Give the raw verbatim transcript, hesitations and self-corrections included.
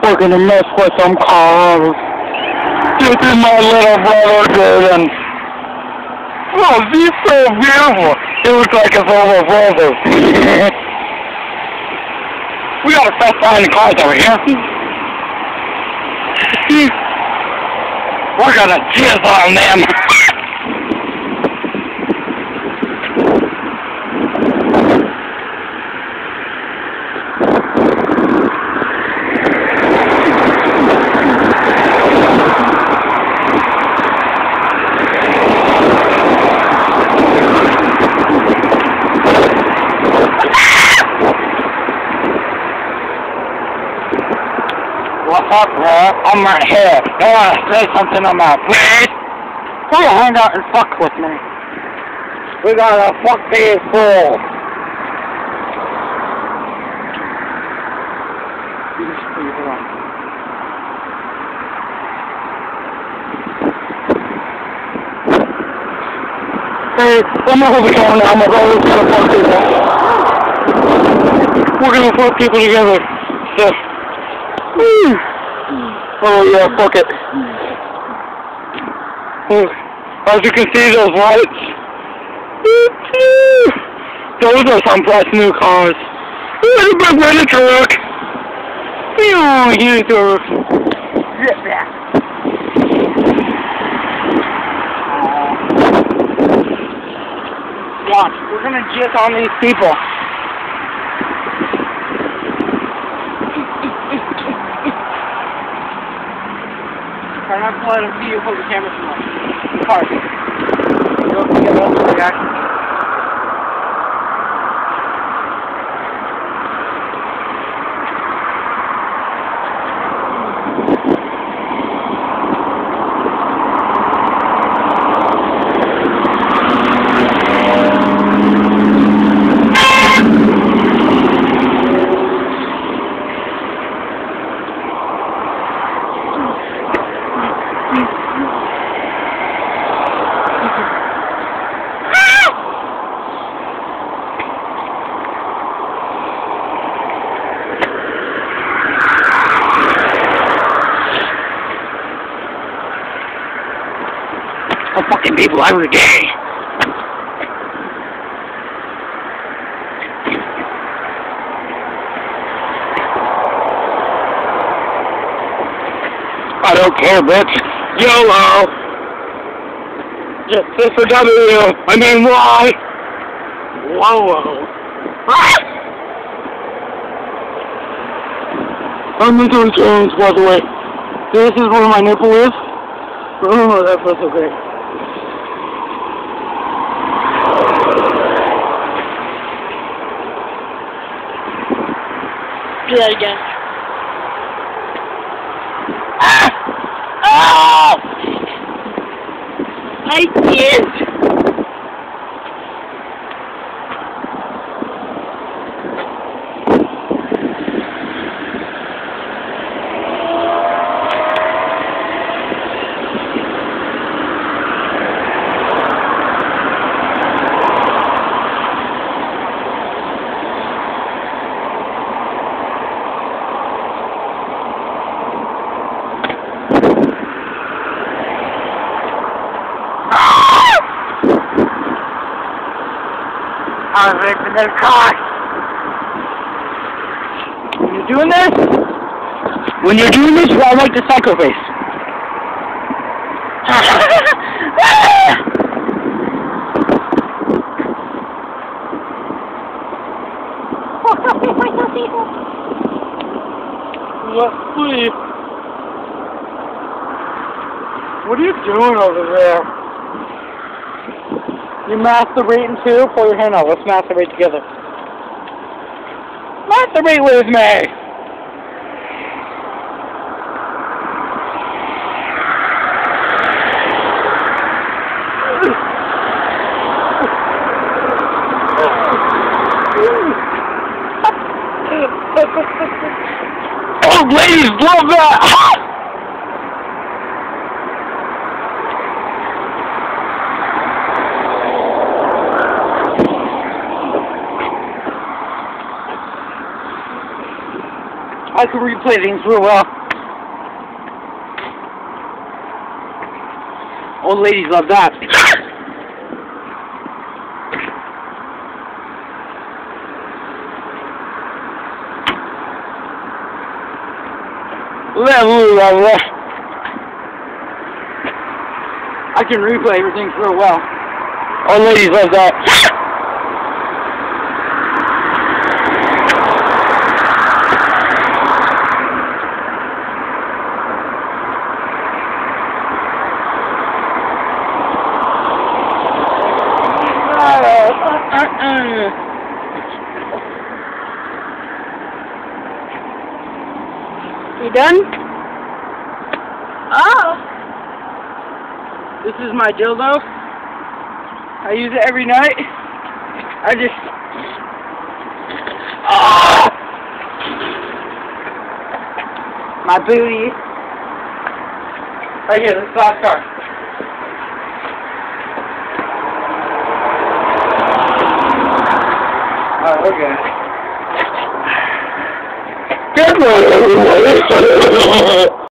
We're gonna mess with some cars. This is my little brother, Jordan. Oh, he's so beautiful. He looks like his older brother. We gotta stop buying the cars over here. We're gonna jizz on them. What's up, bro? I'm right here. I want to say something about please. Come on, hang out and fuck with me. We gotta fuck these fools. Hey, I'm gonna hold the camera now. I'm gonna go to fuck people. We're gonna fuck people together. So. Woo. Oh yeah, fuck it. As you can see, those lights. Those are some fresh new cars. Look at the big truck. Oh, here's the zip back. Watch, we're gonna jizz on these people. I'm not going to let him see you hold the camera too much. Hard. You don't get multiple reactions. I'm fucking people every day. I don't care, bitch. YOLO. Just this for W. I mean, why? Whoa. Ah! I'm into insurance, by the way. This is where my nipple is. Oh, that feels so great. Do that again. Ah! Oh! I can't! I was making their car. When you're doing this, when you're doing this, I like the psycho face. Leslie, what are you doing over there? You masturbating too? Pull your hand out. Let's masturbate together. Masturbate with me! Oh, ladies love that! I can replay things real well. Old ladies love that. I can replay everything real well. Old ladies love that. You done? Oh. This is my dildo. I use it every night. I just... Oh! My booty. Right here, this is the last car. Alright, we're good. Good morning.